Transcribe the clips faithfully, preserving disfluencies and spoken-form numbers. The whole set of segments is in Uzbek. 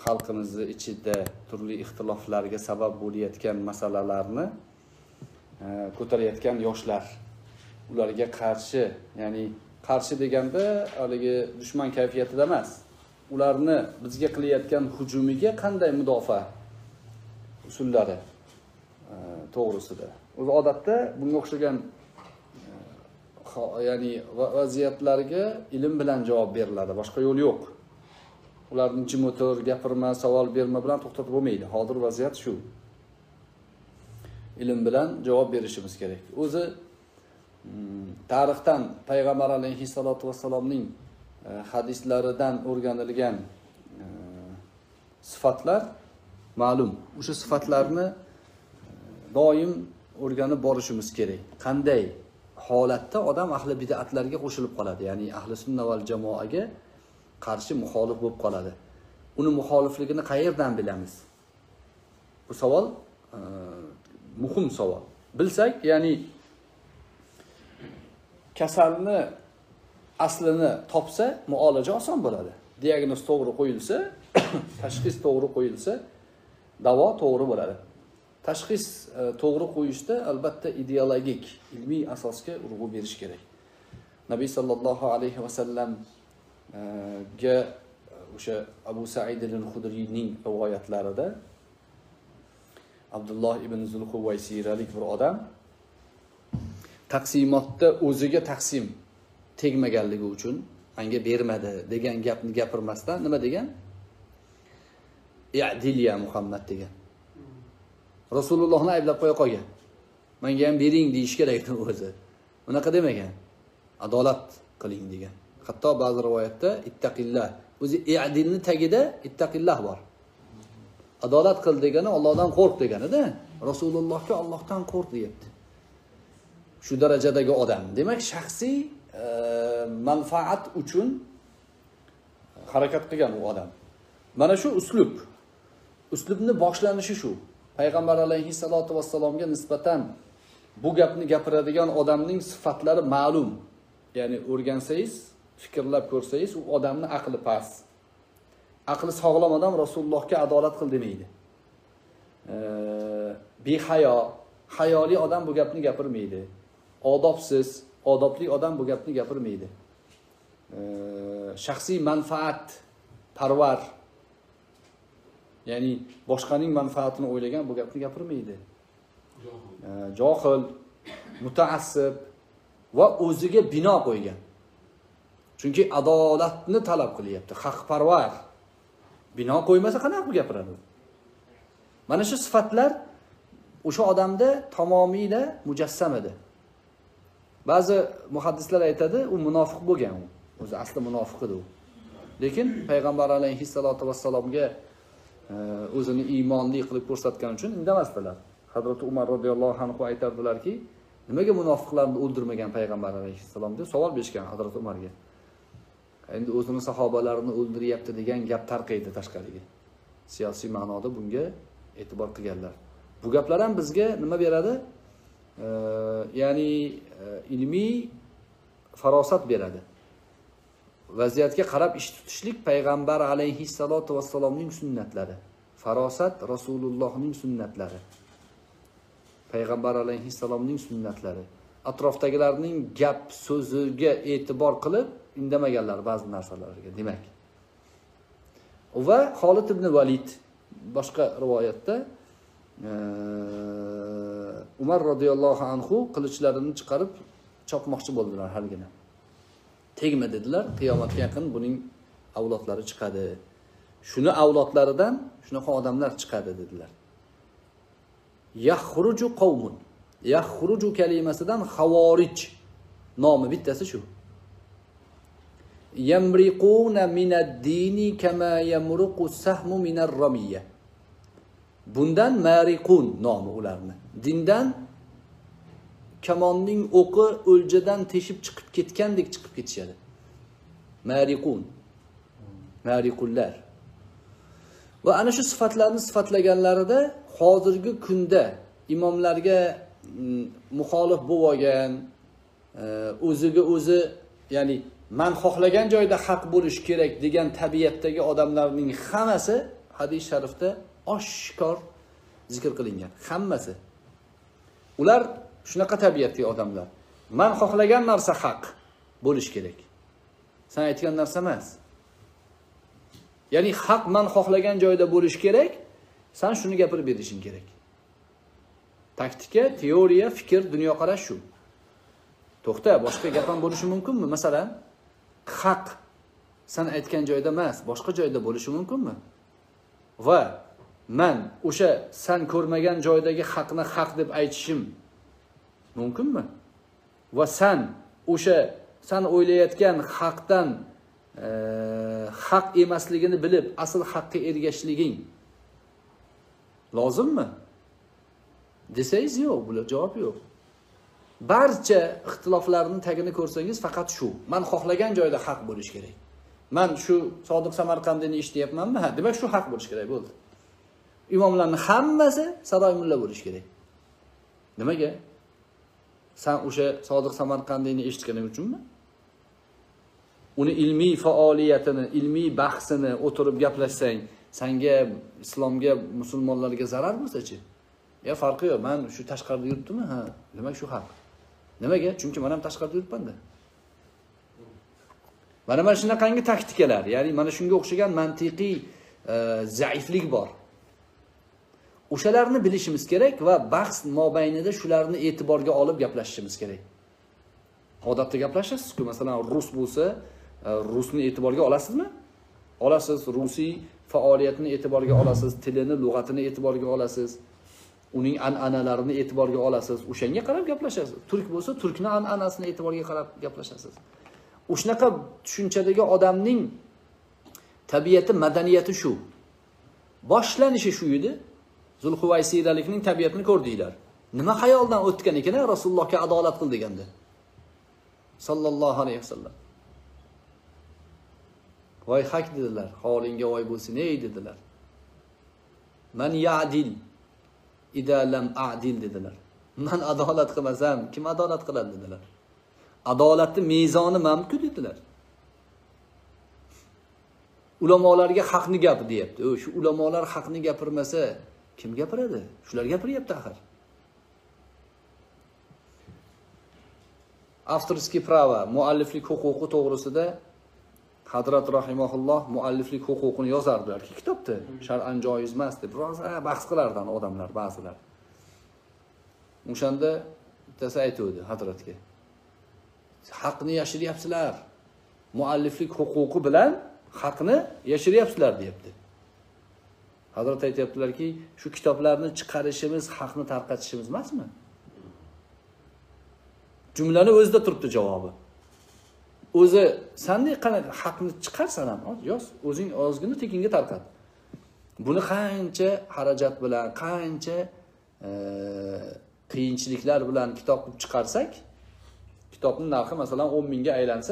xalqimizni ichida turli ixtiloflarga sabab bo'layotgan masalalarni ko'tarayotgan yoshlar, ularga qarshi, ya'ni qarshi deganda haligi dushman kayfiyatida emas, ularni bizga qilayotgan hujumiga qanday mudofaa usullari to'g'risida. O'zi odatda bunga o'xshagan ya'ni vaziyatlarga ilm bilan javob beriladi, boshqa yo'l yo'q. Ularni jim o'tir, gapirma, savol berma bilan to'xtatib bo'lmaydi. Hozir vaziyat shu. Ilm bilan javob berishimiz kerak. O'zi tarixdan payg'ambar alayhissalatu vassalomning hadislaridan o'rganilgan sifatlar ma'lum. O'sha sifatlarni doim o'rganib borishimiz kerak. Qanday holatda odam ahli bid'atlarga qo'shilib qoladi, ya'ni ahli sunna val jamoaga qarshi muxolif bo'lib qoladi. Uni muxolifligini qayerdan bilamiz? Bu savol e, muhim savol. Bilsak, ya'ni kasalni aslini topsa, muolaja oson bo'ladi. Diagnoz to'g'ri qo'yilsa, tashxis to'g'ri qo'yilsa, davo to'g'ri bo'ladi. Tashxis e, to'g'ri qo'yishda albatta ideologik, ilmiy asosga urg'u berish kerak. Nabiy sallallohu alayhi va sallam ga o'sha Abu Sa'id al-Khudriyning rivoyatlarida Abdulloh ibn Zulhuvaysiralik bir odam taqsimotda o'ziga taqsim tegmaganligi uchun menga bermadi degan gapni gapirmasdan nima degan? I'dil ya Muhammad degan. Rasulullohni ayblab qo'ya qolgan. Menga ham bering deyish kerak edi o'zi. Unaqa demagan. Adolat qiling degan. Hatto ba'zi rivoyatda ittaqillah. O'zi i'dilni tagida ittaqillah bor. Adolat qil degani Allohdan qo'rq deganida, Rasulullohga Allohdan qo'rq deyapti. Shu darajadagi odam. Demak, shaxsiy e, manfaat uchun harakat qilgan u odam. Mana shu uslub. Uslubni boshlanishi shu. Payg'ambar alayhissalatu vassalomga nisbatan bu gapni gapiradigan odamning sifatlari ma'lum. Ya'ni o'rgansangiz, fikrlab ko'rsangiz, u odamning aqli past. Aqli sog'lom odam Rasulullohga adolat qil demaydi. E, behayo, hayoli odam bu gapni gapirmaydi. Odobsiz, odobli odam bu gapni gapirmaydi. E, shaxsiy manfaat parvar, ya'ni boshqaning manfaatini o'ylagan bu gapni gapirmaydi. E, johil, mutaassib va o'ziga bino qo'ygan. Chunki adolatni talab qilyapti, haqparvar. Bino qo'ymasa qanaqa gapiradi? Mana shu sifatlar o'sha odamda tamomiyla mujassam edi. Ba'zi muhaddislar aytadi, u munofiq bo'lgan u. O'zi asli munofiq edi u. Lekin payg'ambar alayhissalatu vassalomga o'zini iymonli qilib ko'rsatgan uchun indamasdilar. Hazrat Umar radhiyallohu anhu aytardilarki, nimaga munofiqlarni o'ldirmagan payg'ambar alayhissalom deb savol berishgan Hazrat Umarga. Endi o'zini sahobalarini o'ldiryapti degan gap tarqaydi tashqariga. Siyosiy ma'noda bunga e'tibor qilganlar. Bu gaplar ham bizga nima beradi? E, ya'ni e, ilmiy farosat beradi. Vaziyatga qarab ish tutishlik payg'ambar alayhissalatu vassalomning sunnatlari. Farosat Rasulullohning sunnatlari. Payg'ambar alayhissalomning sunnatlari. Atrofdagilarning gap so'ziga e'tibor qilib indamaganlar ba'zi narsalarga, demak. Va Xolid ibn Valid boshqa rivoyatda e, Umar radhiyallohu anhu qilichlarini chiqarib chopmoqchi bo'ldilar hargina. Tegma dedilar, qiyomatga yaqin buning avlodlari chiqadi. Shuni avlodlaridan shunaqa odamlar chiqadi dedilar. Yaxruju qawmun. Yaxruju kalimasidan xavorij nomi bittasi shu. Yamriquna minad-dini kama yamruqu sahmu minar-ramiyya. Bundan mariqun nomi ularni. Dindan kamonning o'qi o'ljadan teshib chiqib ketgandek chiqib ketishadi. Mariqun. Mariqullar. Va ana shu sifatlarni sifatlaganlarida hozirgi kunda imomlarga muxolif bo'lgan, o'ziga o'zi, ya'ni men xohlagan joyda haq bo'lish kerak degan tabiatdagi odamlarning hammasi hadis sharifda oshkor zikr qilingan. Hammasi. Ular shunaqa tabiatli odamlar. Men xohlagan narsa haq bo'lish kerak. Sen aytgan narsa emas. Ya'ni haq men xohlagan joyda bo'lish kerak. Sen shuni gapirib berishing kerak. Taktika, teoriya, fikr, dunyoqarash shu. To'xta, boshqa gap ham bo'lishi mumkinmi? Masalan, haq sen aytgan joyda emas, boshqa joyda bo'lishi mumkinmi? Va men o'sha sen ko'rmagan joydagi haqni haq deb aytishim mumkinmi? Va sen o'sha sen o'ylayotgan haqdan e, haq emasligini bilib, asl haqqa ergashishliging lozimmi? Desangiz yo'q, bular javob yo'q. Barcha ixtiloflarning tagini ko'rsangiz faqat shu. Men xohlagan joyda haq bo'lish kerak. Men shu Sodiq Samarqandini eshityapmanmi? Ha, demak shu haq bo'lish kerak bo'ldi. Imomlarning hammasi saroy mulla bo'lish kerak. Nimaga? Sen o'sha Sodiq Samarqandini eshitganing uchunmi? Uni ilmiy faoliyatini, ilmiy bahsini o'tirib gaplashsang, senga, islomga, musulmonlarga zarar bo'lsa-chi? Ya farqi yo'q. Men shu tashqarida yuribdimmi? Ha, demak shu haq. Nimaga? Chunki men ham tashqarida yuribman-da. Mana mana shunaqangi taktikalar, ya'ni mana shunga o'xshagan mantiqiy zaiflik bor. O'shalarni bilishimiz kerak va bahs mobaynida shularni e'tiborga olib gaplashishimiz kerak. Odatda gaplashasiz-ku, masalan, rus bo'lsa, rusni e'tiborga olasizmi? Olasiz, rusiy faoliyatini e'tiborga olasiz, tilini, lug'atini e'tiborga olasiz. Uning an'analarini e'tiborga olasiz. O'shanga qarab gaplashasiz. Turk bo'lsa, turkning an'anasini e'tiborga qarab gaplashasiz. O'shanaqa tushunchadagi odamning tabiati, madaniyati shu. Boshlanishi shu edi. Zulhuvaysiyralikning tabiatini ko'rdinglar. Nima xayoldan o'tgan ekan Rasulullohga adolat qil deganda. Sallallohu alayhi vasallam. Voy haq dedilar. Holingga voy bo'lsin, ey dedilar. Man ya'dil idza lam a'dil dedilar. Men adolat qilmasam, kim adolat qiladi dedilar. Adolatni mezoni mamku dedilar. Ulamolarga haqni gap deyapti. O shu ulamolar haqni gapirmasa, kim gapiradi? Shular gapiryapti axir. Avtorskiy prava, mualliflik huquqi to'g'risida Hazrat rahimahulloh mualliflik huquqini yozardilar ki kitobda. Shar'an joiz emas deb biroz bahs qilardan odamlar ba'zilar. O'shanda bittasi aytdi Hazratga. Haqni yashiryapsizlar. Mualliflik huquqi bilan haqni yashiryapsizlar deyapti. Hazrat aytayaptilarki, shu kitoblarni chiqarishimiz haqni tarqatishimiz emasmi? Jumlani o'zida turibdi javobi. O'zi sendek qanaqa haqni chiqarsan ham, yoz, o'zing ozgina tekinga tarqat. Buni qancha xarajat bilan, qancha e, qiyinchiliklar bilan kitob qilib chiqarsak, kitobning narxi masalan o'n mingga aylansa,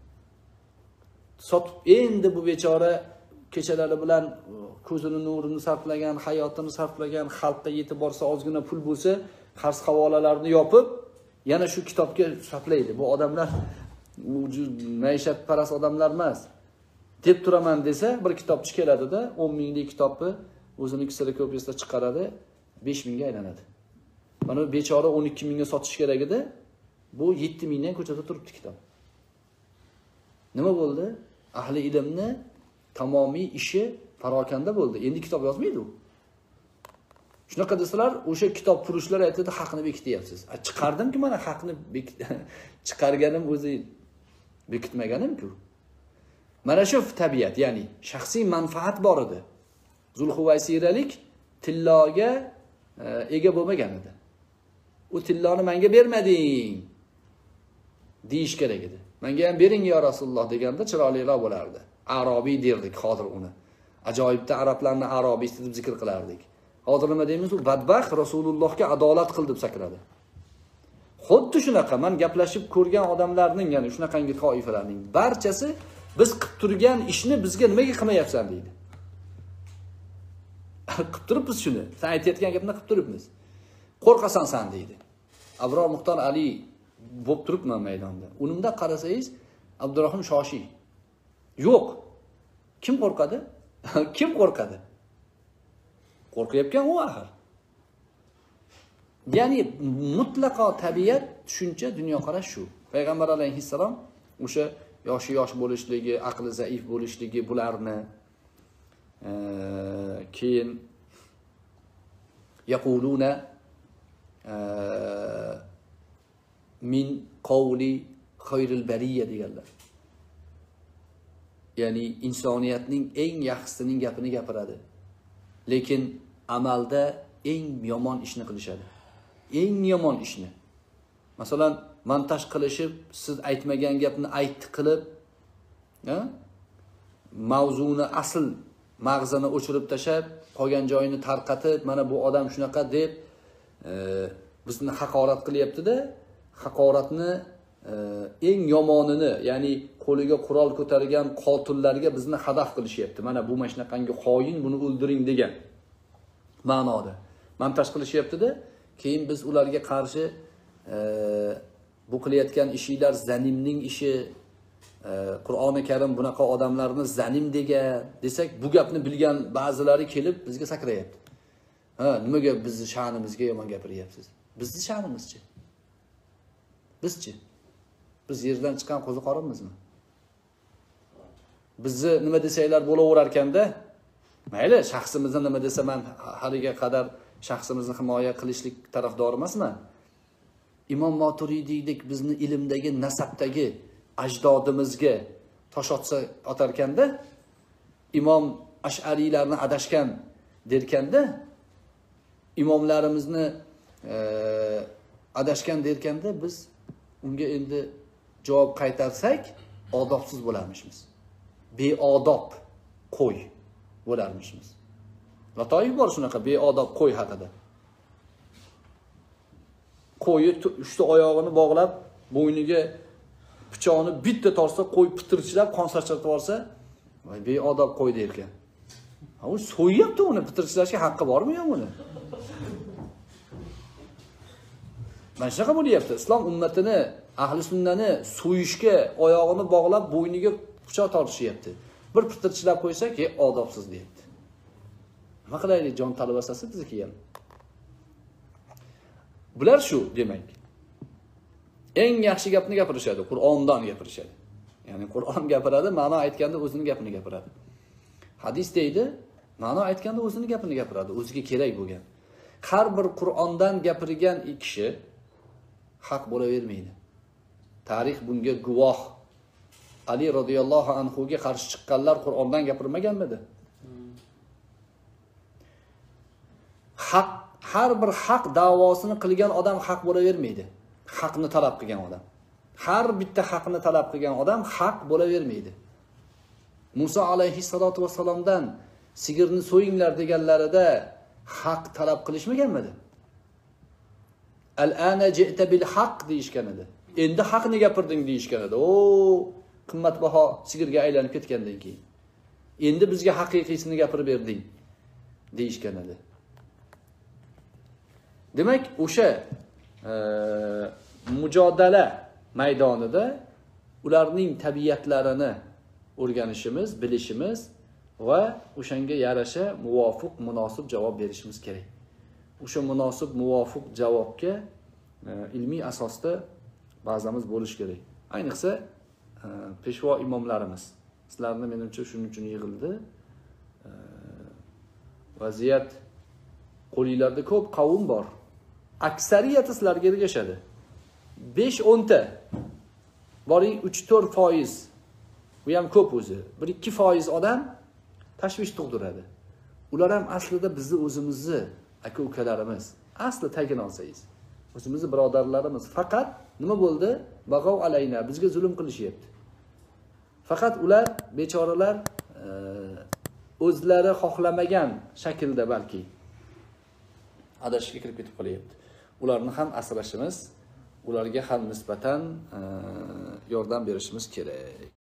sotib endi bu bechora kechalari bilan ko'zini nurini sarflagan, hayotini sarflagan, xalqqa yetib borsa ozgina pul bo'lsa, qarz havolalarni yopib, yana shu kitobga sarflaydi. Bu odamlar maishatparast odamlar emas. Deb turaman desa, bir kitobchi keladi-da, o'n minglik kitobni o'zining kserokopiyasida chiqaradi, besh mingga aylanadi. Mana bechora o'n ikki mingga sotish kerak edi. Bu yetti mingdan ko'chada turibdi kitob. Nima bo'ldi? Ahli ilmni tamomiy ishi parokanda bo'ldi. Endi kitob yozmaydi u. Shunaqa desalar, o'sha kitob furushlar aytadi, haqni bekityapsiz. Chiqardim-ku mana haqni chiqarganim o'zi bekitmaganim-ku. Mana shu tabiat, ya'ni shaxsiy manfaat bor edi. Zulhuvaysiralik tilloga ega bo'lmagan edi. U tilloni menga bermading deyish kerak edi. Menga ham bering ya Rasululloh deganda chiroyliroq bo'lardi. Arobiy derdik hozir uni. Ajoyibda arablarni arobiysi deb zikr qilardik. Hozir nima deymiz? U badbaxt Rasulullohga adolat qil deb sakradi. Xuddi shunaqa men gaplashib ko'rgan odamlarning, ya'ni shunaqangi toifalarning barchasi biz qilib turgan ishni bizga nimaga qilmayapsan deydi. Qilib turibmiz shuni. Sen aytayotgan gapni qilib turibmiz. Qo'rqasan sen deydi. Abror Muxtor Ali bo'lib turibman maydonda. Unimda qarasangiz Abdurrahim Shoshiy. Yo'q. Kim qo'rqadi? Kim qo'rqadi? Qo'rqayotgan u axir. Ya'ni mutlaqo tabiat tushuncha, dunyoqarash shu. Payg'ambar alayhissalom o'sha yoshi yosh bo'lishligi, aqli zaif bo'lishligi bularni e, keyin yaquluna e, min qawli khayril bariyya deganlar. Ya'ni insoniyatning eng yaxshisining gapini gapiradi. Lekin amalda eng yomon ishni qilishadi. Eng yomon ishni. Masalan, montaj qilishib, siz aytmagan gapni aytdi qilib, ha? Mavzuni asl mag'zini o'chirib tashab, qolgan joyini tarqatib, mana bu odam shunaqa deb e, bizni haqorat qilyapti-da, haqoratni e, eng yomonini, ya'ni qo'liga qurol ko'targan qotillarga bizni hadaf qilishyapti. Mana bu mashnaqangi xoin, buni o'ldiring degan ma'noda montaj qilishyapti-da, keyin biz ularga qarshi e, bu qilayotgan ishinglar zanimning ishi, e, Qur'oni Karim bunaqa odamlarni zanim degan desak, bu gapni bilgan ba'zilari kelib bizga sakrayapti. Ha, nimaga bizni sha'nimizga yomon gapiryapsiz? Bizni sha'nimizchi? Bizchi? Biz yerdan chiqqan qo'ziqorinmizmi? Bizni nima desanglar bo'laverar ekanda, mayli, shaxsimizni nima desa, men haliga qadar shaxsimizni himoya qilishlik tarafdori emasman. Imom Maturidiydek bizni ilmdagi, nasabdagi ajdodimizga tosh otsa otarkanda, Imom Ash'ariylarni adashgan derkanda, imomlarimizni e, adashgan derkanda, biz unga endi javob qaytarsak, odobsiz bo'larmishmiz. Beodob qo'y bo'larmishmiz. Latoif bor shunaqa beodob qo'y haqida. Qo'yi uchta oyog'ini bog'lab, bo'yniga pichoqni bitta torsa, qo'y pitirchlab, qon sachrab yuborsa, voy beodob qo'y derkan. Ha, u so'yyapti, uni pitirchlashga haqqi bormi yo'q uni? Mana shunaqa bo'lyapti. Islom ummatini, ahli sunnani so'yishga oyog'ini bog'lab, bo'yniga pichoq tortishyapti. Bir pitirchlab qo'ysak, "Ey, odobsiz" deyapti. Nima qilaylik, jon talvasasi bizniki ham. Bular shu, demak. Eng yaxshi gapni gapirishadi, Qur'ondan gapirishadi. Ya'ni Qur'on gapiradi, ma'no aytganda o'zining gapini gapiradi. Hadis deydi, ma'no aytganda o'zining gapini gapiradi, o'ziga kerak bo'lgan. Har bir Qur'ondan gapirgan kishi haq bo'lavermaydi. Tarix bunga guvoh. Ali radhiyallohu anhu ga qarshi chiqqanlar Qur'ondan gapirmaganmidi? Haq, har bir haq da'vosini qilgan odam haq bo'lavermaydi. Haqni talab qilgan odam. Har bitta haqni talab qilgan odam haq bo'lavermaydi. Musa alayhissalatu vassalomdan sigirni so'yinglar deganlarida haq talab qilishmaganmidi? Al-ana ji'ta bil haq deyishgan edi. Endi haqni gapirding deyishgan edi. O, qimmatbaho sigirga aylanib ketgandan keyin. Endi bizga haqiqiysini gapirib berding deyishgan edi. Demak, o'sha e, mujodala maydonida ularning tabiatlarini o'rganishimiz, bilishimiz va o'shanga yarasha muvofiq, munosib javob berishimiz kerak. O'sha munosib, muvofiq javobga e, ilmiy asosda bazamiz bo'lish kerak. Ayniqsa e, peshvo imomlarimiz. Sizlarni menimcha shuning uchun yig'ildi. E, vaziyat qo'linglarda ko'p qavm bor. Aksariyati sizlarga ergashadi. besh o'n ta. Boring uch to'rt foiz. Bu ham ko'p o'zi. bir ikki foiz odam tashvish tug'diradi. Ular ham aslida bizni o'zimizni aka-ukalarimiz. Asli tagini olsangiz, o'zimizni birodarlarimiz. Faqat nima bo'ldi? Bag'ov alayna, bizga zulm qilishyapti. Faqat ular bechoralar o'zlari xohlamagan shaklda balki adashishga kirib ketib qolyapti. Ularni ham asrashimiz, ularga ham nisbatan yordam berishimiz kerak.